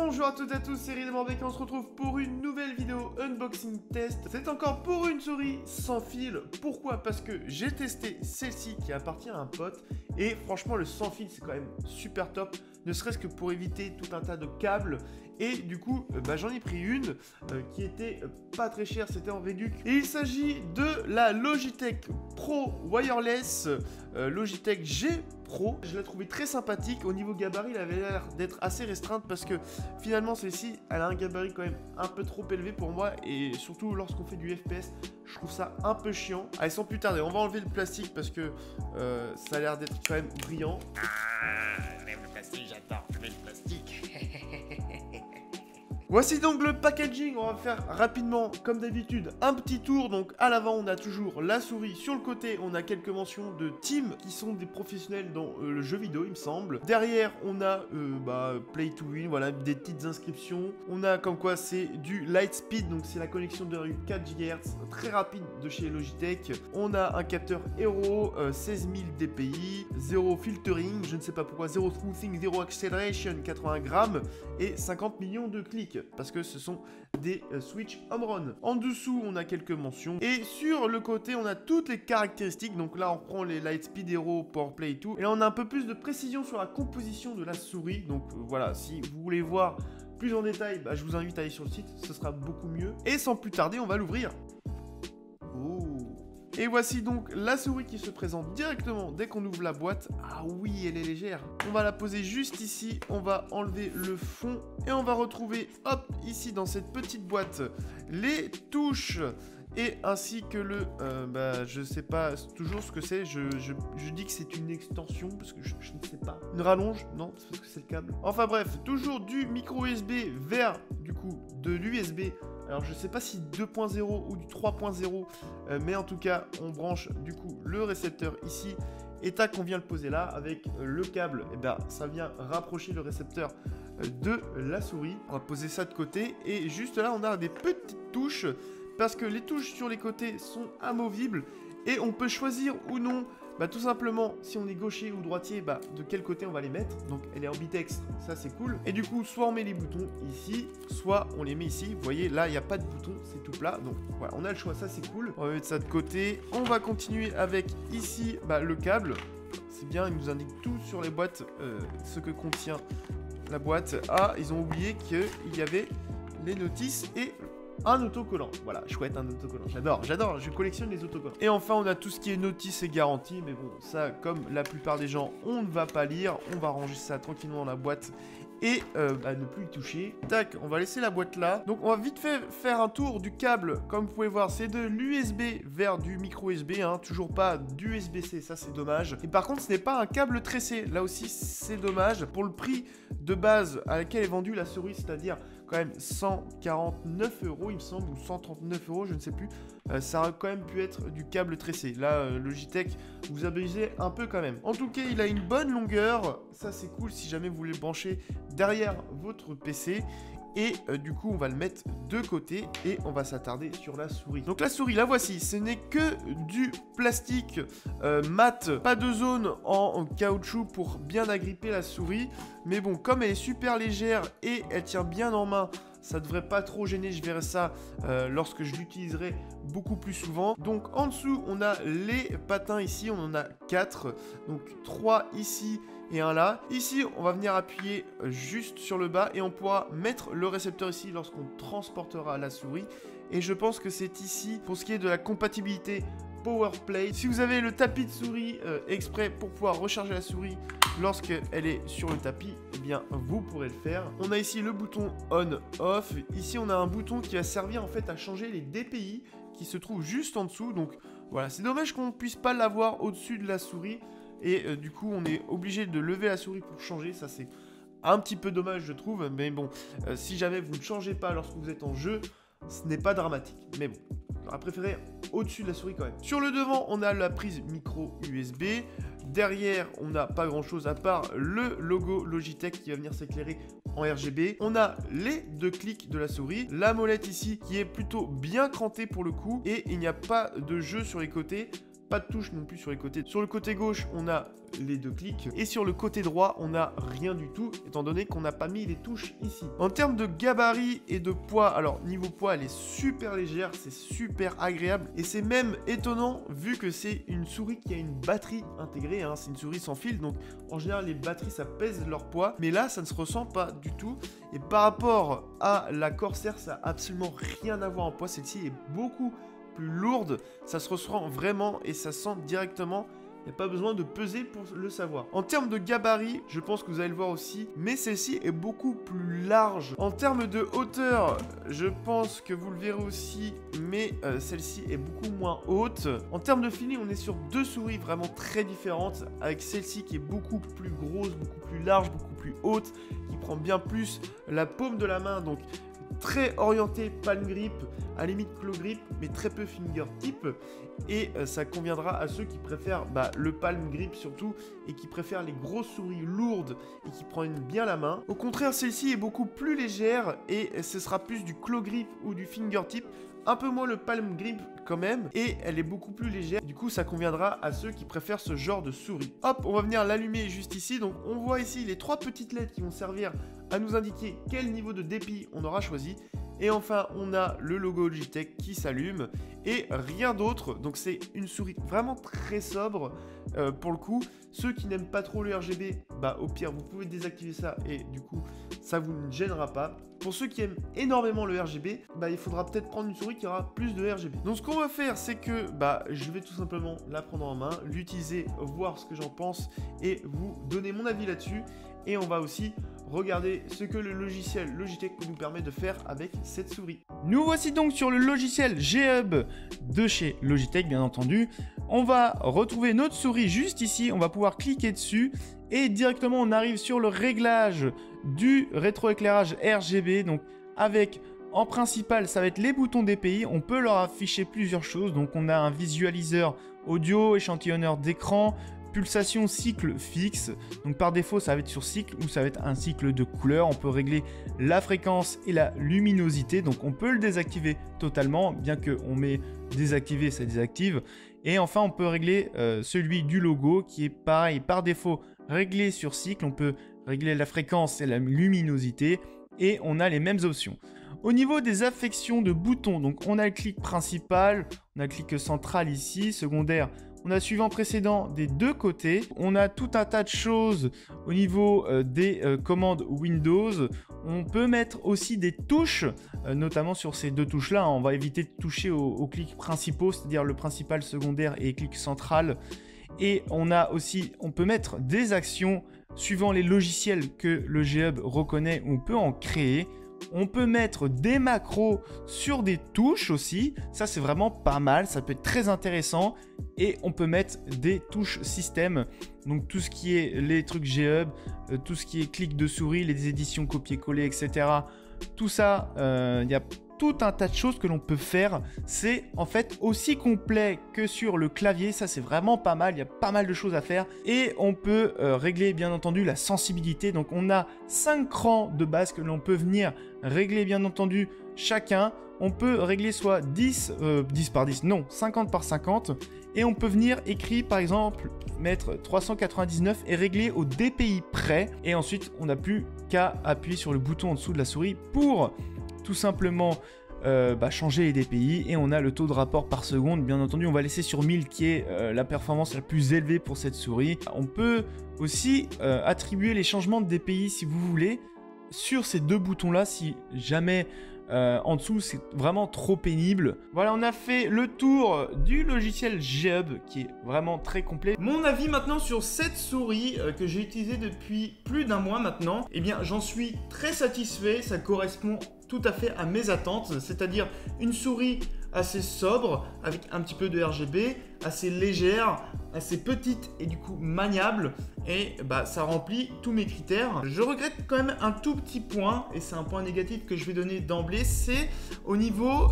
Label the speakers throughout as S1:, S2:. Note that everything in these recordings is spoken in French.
S1: Bonjour à toutes et à tous, c'est Ridemorbec et on se retrouve pour une nouvelle vidéo unboxing test. C'est encore pour une souris sans fil. Pourquoi? Parce que j'ai testé celle-ci qui appartient à un pote et franchement le sans fil c'est quand même super top, ne serait-ce que pour éviter tout un tas de câbles. Et du coup, j'en ai pris une qui était pas très chère, c'était en réduc. Et il s'agit de la Logitech Pro Wireless Logitech G Pro. Je l'ai trouvé très sympathique. Au niveau gabarit, elle avait l'air d'être assez restreinte parce que finalement, celle-ci, elle a un gabarit quand même un peu trop élevé pour moi. Et surtout, lorsqu'on fait du FPS, je trouve ça un peu chiant. Allez, sans plus tarder, on va enlever le plastique parce que ça a l'air d'être quand même brillant.
S2: Enlève le plastique, j'adore enlever le plastique.
S1: Voici donc le packaging, on va faire rapidement comme d'habitude un petit tour. Donc à l'avant on a toujours la souris, sur le côté on a quelques mentions de team qui sont des professionnels dans le jeu vidéo il me semble. Derrière on a Play to Win, voilà des petites inscriptions. On a comme quoi c'est du Lightspeed, donc c'est la connexion de 4 GHz très rapide de chez Logitech. On a un capteur Hero, 16 000 dpi, 0 filtering, je ne sais pas pourquoi, 0 smoothing, 0 acceleration, 80 grammes et 50 millions de clics. Parce que ce sont des Switch Home Run. En dessous, on a quelques mentions. Et sur le côté, on a toutes les caractéristiques. Donc là, on prend les Lightspeed Hero, PowerPlay et tout. Et là, on a un peu plus de précision sur la composition de la souris. Donc voilà, si vous voulez voir plus en détail, je vous invite à aller sur le site. Ce sera beaucoup mieux. Et sans plus tarder, on va l'ouvrir. Et voici donc la souris qui se présente directement dès qu'on ouvre la boîte. Ah oui, elle est légère. On va la poser juste ici, on va enlever le fond et on va retrouver, hop, ici dans cette petite boîte, les touches et ainsi que le, je sais pas toujours ce que c'est, je dis que c'est une extension parce que je ne sais pas. Une rallonge? Non, c'est parce que c'est le câble. Enfin bref, toujours du micro USB vers du coup de l'USB. Alors je sais pas si 2.0 ou du 3.0, mais en tout cas on branche du coup le récepteur ici et tac on vient le poser là avec le câble, et ça vient rapprocher le récepteur de la souris. On va poser ça de côté et juste là on a des petites touches parce que les touches sur les côtés sont amovibles et on peut choisir ou non tout simplement, si on est gaucher ou droitier, de quel côté on va les mettre. Donc elle est ambidextre, ça c'est cool. Et du coup, soit on met les boutons ici, soit on les met ici. Vous voyez, là, il n'y a pas de bouton, c'est tout plat. Donc voilà, on a le choix, ça c'est cool. On va mettre ça de côté. On va continuer avec ici, le câble. C'est bien, il nous indique tout sur les boîtes, ce que contient la boîte. Ah, ils ont oublié qu'il y avait les notices et un autocollant. Voilà, chouette, un autocollant. J'adore, je collectionne les autocollants. Et enfin, on a tout ce qui est notice et garantie. Mais bon, ça, comme la plupart des gens, on ne va pas lire. On va ranger ça tranquillement dans la boîte et ne plus y toucher. Tac, on va laisser la boîte là. Donc, on va vite fait faire un tour du câble. Comme vous pouvez voir, c'est de l'USB vers du micro USB. Toujours pas d'USB-C, ça c'est dommage. Et par contre, ce n'est pas un câble tressé. Là aussi, c'est dommage. Pour le prix de base à laquelle est vendue la souris, c'est-à-dire quand même 149 €, il me semble, ou 139 €, je ne sais plus. Ça aurait quand même pu être du câble tressé. Là, Logitech, vous abusez un peu quand même. En tout cas, il a une bonne longueur. Ça, c'est cool si jamais vous voulez le brancher derrière votre PC. Et du coup, on va le mettre de côté et on va s'attarder sur la souris. Donc la souris, la voici. Ce n'est que du plastique mat. Pas de zone en caoutchouc pour bien agripper la souris. Mais bon, comme elle est super légère et elle tient bien en main, ça devrait pas trop gêner. Je verrai ça lorsque je l'utiliserai beaucoup plus souvent. Donc en dessous, on a les patins ici. On en a 4. Donc 3 ici et un là. Ici, on va venir appuyer juste sur le bas et on pourra mettre le récepteur ici lorsqu'on transportera la souris. Et je pense que c'est ici pour ce qui est de la compatibilité PowerPlay. Si vous avez le tapis de souris exprès pour pouvoir recharger la souris lorsqu'elle est sur le tapis, eh bien vous pourrez le faire. On a ici le bouton on/off. Ici, on a un bouton qui va servir en fait à changer les DPI qui se trouve juste en dessous. Donc voilà, c'est dommage qu'on ne puisse pas l'avoir au-dessus de la souris. Et du coup, on est obligé de lever la souris pour changer. Ça, c'est un petit peu dommage, je trouve. Mais bon, si jamais vous ne changez pas lorsque vous êtes en jeu, ce n'est pas dramatique. Mais bon, j'aurais préféré au-dessus de la souris quand même. Sur le devant, on a la prise micro USB. Derrière, on n'a pas grand-chose à part le logo Logitech qui va venir s'éclairer en RGB. On a les 2 clics de la souris. La molette ici qui est plutôt bien crantée pour le coup. Et il n'y a pas de jeu sur les côtés. pas de touche non plus sur les côtés. Sur le côté gauche, on a les 2 clics. Et sur le côté droit, on n'a rien du tout, étant donné qu'on n'a pas mis les touches ici. En termes de gabarit et de poids, alors niveau poids, elle est super légère, c'est super agréable. Et c'est même étonnant, vu que c'est une souris qui a une batterie intégrée, hein, c'est une souris sans fil, donc en général, les batteries, ça pèse leur poids. Mais là, ça ne se ressent pas du tout. Et par rapport à la Corsair, ça n'a absolument rien à voir en poids. Celle-ci est beaucoup plus lourde, ça se ressent vraiment et ça sent directement. Il n'y a pas besoin de peser pour le savoir. En termes de gabarit, je pense que vous allez le voir aussi, mais celle-ci est beaucoup plus large. En termes de hauteur, je pense que vous le verrez aussi, mais celle-ci est beaucoup moins haute. En termes de feeling, on est sur 2 souris vraiment très différentes, avec celle-ci qui est beaucoup plus grosse, beaucoup plus large, beaucoup plus haute, qui prend bien plus la paume de la main, donc très orienté palm grip, à la limite claw grip, mais très peu fingertip. Et ça conviendra à ceux qui préfèrent le palm grip surtout, et qui préfèrent les grosses souris lourdes et qui prennent bien la main. Au contraire, celle-ci est beaucoup plus légère et ce sera plus du claw grip ou du fingertip. Un peu moins le palm grip quand même, et elle est beaucoup plus légère. Du coup, ça conviendra à ceux qui préfèrent ce genre de souris. Hop, on va venir l'allumer juste ici. Donc, on voit ici les 3 petites LED qui vont servir à nous indiquer quel niveau de dépit on aura choisi. Et enfin, on a le logo Logitech qui s'allume et rien d'autre. Donc, c'est une souris vraiment très sobre pour le coup. Ceux qui n'aiment pas trop le RGB, au pire, vous pouvez désactiver ça et du coup, ça vous ne gênera pas. Pour ceux qui aiment énormément le RGB, il faudra peut-être prendre une souris qui aura plus de RGB. Donc, ce qu'on va faire, c'est que je vais tout simplement la prendre en main, l'utiliser, voir ce que j'en pense et vous donner mon avis là-dessus. Et on va aussi regarder ce que le logiciel Logitech nous permet de faire avec cette souris. Nous voici donc sur le logiciel G-Hub de chez Logitech, bien entendu. On va retrouver notre souris juste ici, on va pouvoir cliquer dessus et directement on arrive sur le réglage du rétroéclairage RGB. Donc avec, en principal, ça va être les boutons DPI, on peut leur afficher plusieurs choses. Donc on a un visualiseur audio, échantillonneur d'écran, pulsation cycle fixe, donc par défaut ça va être sur cycle ou ça va être un cycle de couleur. On peut régler la fréquence et la luminosité, donc on peut le désactiver totalement, bien que on met désactiver, ça désactive. Et enfin on peut régler celui du logo qui est pareil, par défaut réglé sur cycle. On peut régler la fréquence et la luminosité et on a les mêmes options. Au niveau des affections de boutons, donc on a le clic principal, on a le clic central ici, secondaire. On a suivant précédent des 2 côtés. On a tout un tas de choses au niveau des commandes Windows. On peut mettre aussi des touches, notamment sur ces 2 touches-là. On va éviter de toucher aux clics principaux, c'est-à-dire le principal, secondaire et clic central. Et on peut mettre des actions suivant les logiciels que le G-Hub reconnaît. On peut en créer. On peut mettre des macros sur des touches aussi, ça c'est vraiment pas mal, ça peut être très intéressant. Et on peut mettre des touches système, donc tout ce qui est les trucs G-Hub, tout ce qui est clic de souris, les éditions copier-coller, etc. Tout ça, il y a tout un tas de choses que l'on peut faire. C'est en fait aussi complet que sur le clavier, ça c'est vraiment pas mal, il y a pas mal de choses à faire. Et on peut régler bien entendu la sensibilité, donc on a 5 crans de base que l'on peut venir régler bien entendu chacun. On peut régler soit 10 par 10, non, 50 par 50. Et on peut venir écrire par exemple, mettre 399 et régler au DPI près. Et ensuite on n'a plus qu'à appuyer sur le bouton en dessous de la souris pour tout simplement changer les DPI. Et on a le taux de rapport par seconde. Bien entendu, on va laisser sur 1000 qui est la performance la plus élevée pour cette souris. On peut aussi attribuer les changements de DPI si vous voulez sur ces 2 boutons là, si jamais en dessous c'est vraiment trop pénible. Voilà, on a fait le tour du logiciel G-Hub qui est vraiment très complet. Mon avis maintenant sur cette souris que j'ai utilisée depuis plus d'1 mois maintenant, eh bien j'en suis très satisfait, ça correspond tout à fait à mes attentes, c'est-à-dire une souris assez sobre avec un petit peu de RGB, assez légère, assez petite et du coup maniable, et ça remplit tous mes critères. Je regrette quand même un tout petit point, et c'est un point négatif que je vais donner d'emblée, c'est au niveau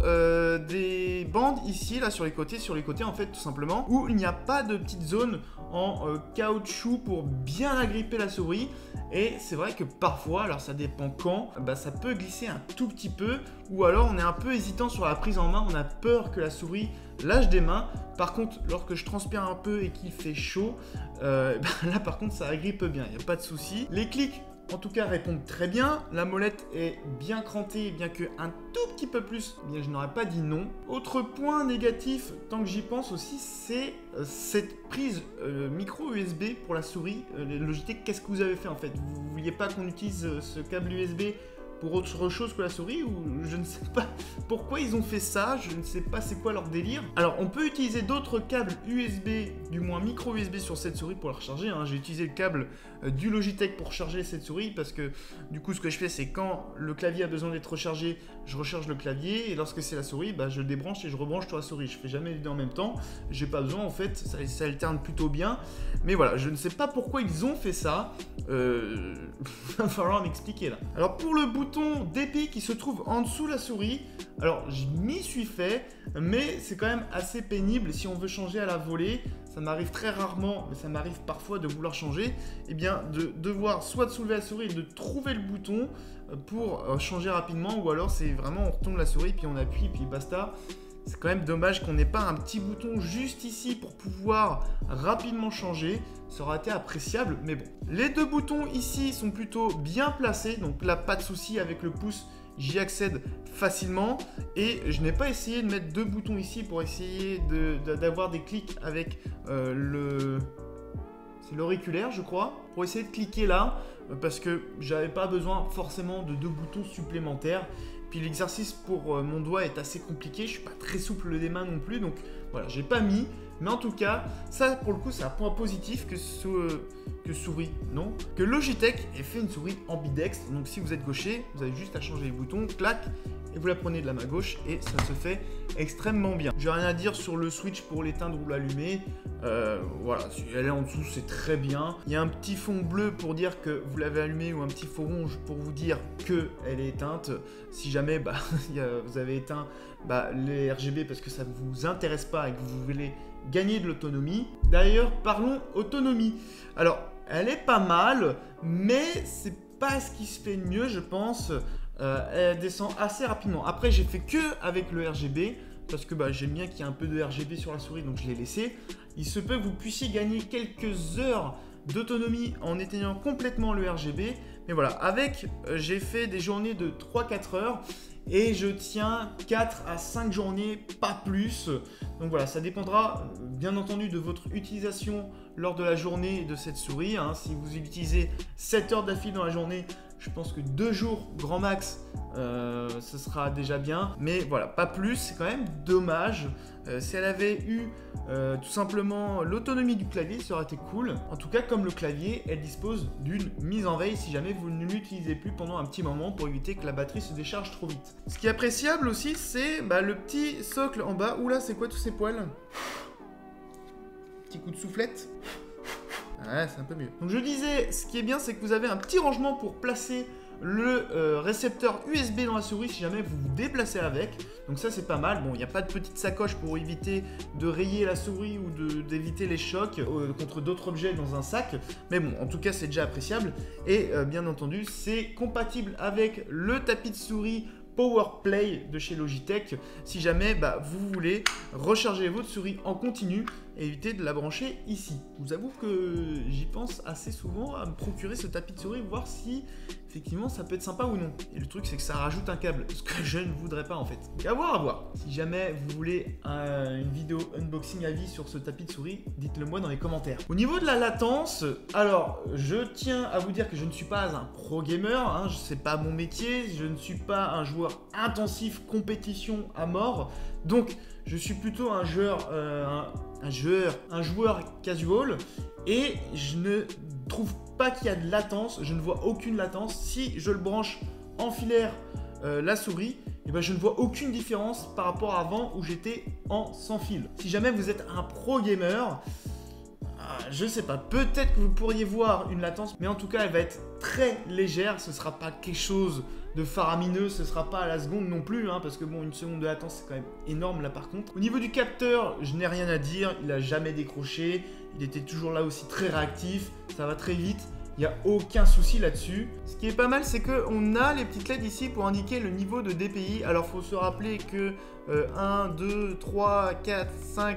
S1: des bandes ici, là sur les côtés en fait tout simplement, où il n'y a pas de petite zone en caoutchouc pour bien agripper la souris. Et c'est vrai que parfois, alors ça dépend quand, ça peut glisser un tout petit peu, ou alors on est un peu hésitant sur la prise en main, on a peur que la souris lâche des mains. Par contre contre, lorsque je transpire un peu et qu'il fait chaud, là par contre ça agrippe bien, il n'y a pas de souci. Les clics en tout cas répondent très bien, la molette est bien crantée, bien que un tout petit peu plus, eh bien je n'aurais pas dit non. Autre point négatif, tant que j'y pense aussi, c'est cette prise micro USB pour la souris. Logitech, qu'est-ce que vous avez fait en fait? Vous vouliez pas qu'on utilise ce câble USB pour autre chose que la souris, ou je ne sais pas pourquoi ils ont fait ça, je ne sais pas c'est quoi leur délire. Alors on peut utiliser d'autres câbles USB, du moins micro USB sur cette souris pour la recharger, hein. J'ai utilisé le câble du Logitech pour charger cette souris parce que du coup ce que je fais c'est quand le clavier a besoin d'être rechargé, je recharge le clavier, et lorsque c'est la souris, bah, je le débranche et je rebranche sur la souris. Je fais jamais les deux en même temps, j'ai pas besoin en fait, ça alterne plutôt bien. Mais voilà, je ne sais pas pourquoi ils ont fait ça, va falloir m'expliquer là. Alors pour le bouton DPI qui se trouve en dessous de la souris, alors je m'y suis fait, mais c'est quand même assez pénible si on veut changer à la volée. Ça m'arrive très rarement, mais ça m'arrive parfois de vouloir changer, et bien de devoir soit de soulever la souris et de trouver le bouton pour changer rapidement, ou alors c'est vraiment on retourne la souris puis on appuie puis basta. C'est quand même dommage qu'on n'ait pas un petit bouton juste ici pour pouvoir rapidement changer. Ça aurait été appréciable, mais bon. Les deux boutons ici sont plutôt bien placés, donc là pas de souci avec le pouce, j'y accède facilement. Et je n'ai pas essayé de mettre deux boutons ici pour essayer d'avoir des clics avec c'est l'auriculaire je crois, pour essayer de cliquer là, parce que j'avais pas besoin forcément de deux boutons supplémentaires. Puis l'exercice pour mon doigt est assez compliqué, je suis pas très souple des mains non plus, donc voilà, j'ai pas mis. Mais en tout cas, ça pour le coup c'est un point positif que souris, non, que Logitech ait fait une souris ambidextre. Donc si vous êtes gaucher, vous avez juste à changer les boutons, clac, et vous la prenez de la main gauche et ça se fait extrêmement bien. J'ai rien à dire sur le switch pour l'éteindre ou l'allumer. Voilà, si elle est en dessous, c'est très bien. Il y a un petit fond bleu pour dire que vous l'avez allumé, ou un petit fond rouge pour vous dire que elle est éteinte. Si jamais vous avez éteint les RGB parce que ça ne vous intéresse pas et que vous voulez gagner de l'autonomie. D'ailleurs, parlons autonomie. Alors, elle est pas mal, mais c'est pas ce qui se fait de mieux, je pense. Elle descend assez rapidement. Après, j'ai fait que avec le RGB parce que j'aime bien qu'il y ait un peu de RGB sur la souris, donc je l'ai laissé. Il se peut que vous puissiez gagner quelques heures d'autonomie en éteignant complètement le RGB. Mais voilà, avec, j'ai fait des journées de 3-4 heures et je tiens 4 à 5 journées, pas plus. Donc voilà, ça dépendra bien entendu de votre utilisation lors de la journée de cette souris, hein. Si vous utilisez 7 heures d'affilée dans la journée, je pense que 2 jours grand max, ce sera déjà bien. Mais voilà, pas plus, c'est quand même dommage. Si elle avait eu tout simplement l'autonomie du clavier, ça aurait été cool. En tout cas, comme le clavier, elle dispose d'une mise en veille si jamais vous ne l'utilisez plus pendant un petit moment pour éviter que la batterie se décharge trop vite. Ce qui est appréciable aussi, c'est le petit socle en bas. Oula, c'est quoi tous ces poils? Petit coup de soufflette. Ouais, c'est un peu mieux. Donc je disais, ce qui est bien, c'est que vous avez un petit rangement pour placer le récepteur USB dans la souris si jamais vous vous déplacez avec. Donc ça c'est pas mal. Bon, il n'y a pas de petite sacoche pour éviter de rayer la souris ou d'éviter les chocs contre d'autres objets dans un sac. Mais bon, en tout cas c'est déjà appréciable. Et bien entendu, c'est compatible avec le tapis de souris PowerPlay de chez Logitech si jamais vous voulez recharger votre souris en continu et éviter de la brancher ici. Je vous avoue que j'y pense assez souvent à me procurer ce tapis de souris, voir si effectivement ça peut être sympa ou non. Et le truc c'est que ça rajoute un câble, ce que je ne voudrais pas en fait. Donc à voir. Si jamais vous voulez une vidéo unboxing à vie sur ce tapis de souris, dites-le moi dans les commentaires. Au niveau de la latence, alors je tiens à vous dire que je ne suis pas un pro gamer, hein, c'est pas mon métier, je ne suis pas un joueur intensif compétition à mort, donc je suis plutôt un joueur casual, et je ne trouve pas qu'il y a de latence, je ne vois aucune latence. Si je le branche en filaire la souris, je ne vois aucune différence par rapport à avant où j'étais en sans fil. Si jamais vous êtes un pro gamer, je sais pas, peut-être que vous pourriez voir une latence, mais en tout cas elle va être très légère, ce sera pas quelque chose de faramineux, ce sera pas à la seconde non plus, hein, parce que bon, une seconde de latence c'est quand même énorme là par contre. Au niveau du capteur, je n'ai rien à dire, il a jamais décroché, il était toujours là aussi très réactif, ça va très vite. Il n'y a aucun souci là-dessus. Ce qui est pas mal, c'est qu'on a les petites LED ici pour indiquer le niveau de DPI. Alors, il faut se rappeler que 1, 2, 3, 4, 5,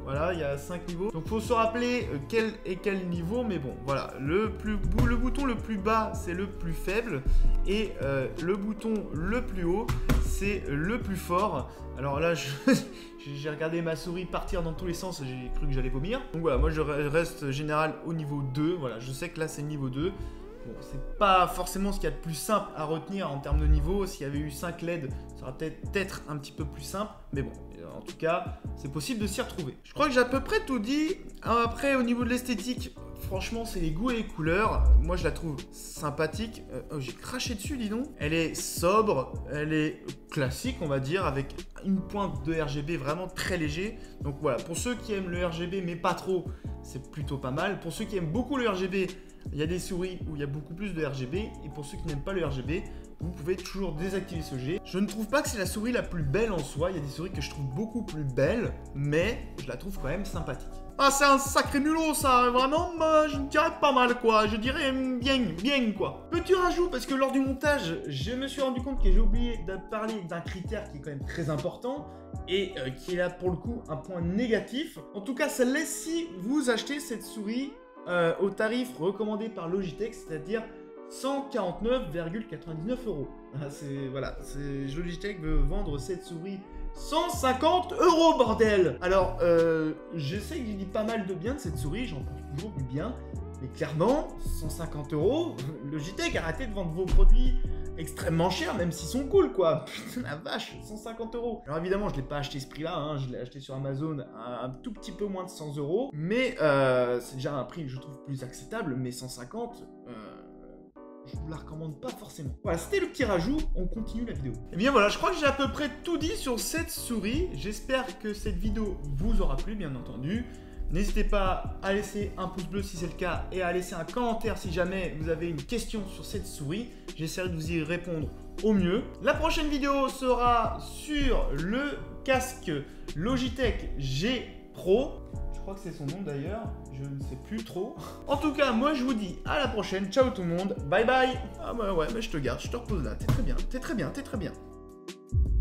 S1: Voilà, il y a 5 niveaux. Donc faut se rappeler quel est quel niveau, mais bon, voilà. Le bouton le plus bas, c'est le plus faible. Et le bouton le plus haut, c'est le plus fort. Alors là, j'ai regardé ma souris partir dans tous les sens, j'ai cru que j'allais vomir. Donc voilà, moi je reste général au niveau 2. Voilà, je sais que là c'est niveau 2. Bon, c'est pas forcément ce qu'il y a de plus simple à retenir en termes de niveau. S'il y avait eu 5 LED, ça aurait peut-être un petit peu plus simple. Mais bon, en tout cas, c'est possible de s'y retrouver. Je crois que j'ai à peu près tout dit. Après, au niveau de l'esthétique, franchement, c'est les goûts et les couleurs. Moi, je la trouve sympathique. Oh, j'ai craché dessus, dis donc. Elle est sobre, elle est classique, on va dire, avec une pointe de RGB vraiment très léger. Donc voilà, pour ceux qui aiment le RGB, mais pas trop, c'est plutôt pas mal. Pour ceux qui aiment beaucoup le RGB, il y a des souris où il y a beaucoup plus de RGB. Et pour ceux qui n'aiment pas le RGB, vous pouvez toujours désactiver ce G. Je ne trouve pas que c'est la souris la plus belle en soi. Il y a des souris que je trouve beaucoup plus belles, mais je la trouve quand même sympathique. Ah, c'est un sacré mulot ça, vraiment, je dirais pas mal quoi, je dirais bien quoi. Petit rajout, parce que lors du montage, je me suis rendu compte que j'ai oublié de parler d'un critère qui est quand même très important et qui est là pour le coup un point négatif. En tout cas, ça laisse si vous achetez cette souris au tarif recommandé par Logitech, c'est-à-dire 149,99 €. Voilà, Logitech veut vendre cette souris 150 €, bordel! Alors, je sais que j'ai dit pas mal de bien de cette souris, j'en pense toujours du bien, mais clairement, 150 €, Logitech, arrêtez de vendre vos produits extrêmement chers, même s'ils sont cool, quoi. Putain, la vache, 150 €. Alors évidemment, je ne l'ai pas acheté ce prix-là, hein, je l'ai acheté sur Amazon à un tout petit peu moins de 100 €, mais c'est déjà un prix que je trouve plus acceptable, mais 150 €, je vous la recommande pas forcément. Voilà, c'était le petit rajout, on continue la vidéo. Et bien voilà, je crois que j'ai à peu près tout dit sur cette souris. J'espère que cette vidéo vous aura plu, bien entendu. N'hésitez pas à laisser un pouce bleu si c'est le cas et à laisser un commentaire si jamais vous avez une question sur cette souris. J'essaierai de vous y répondre au mieux. La prochaine vidéo sera sur le casque Logitech G Pro. Je crois que c'est son nom d'ailleurs, je ne sais plus trop. En tout cas, moi je vous dis à la prochaine. Ciao tout le monde, bye bye. Ah bah ouais, mais je te garde, je te repose là, t'es très bien, t'es très bien, t'es très bien.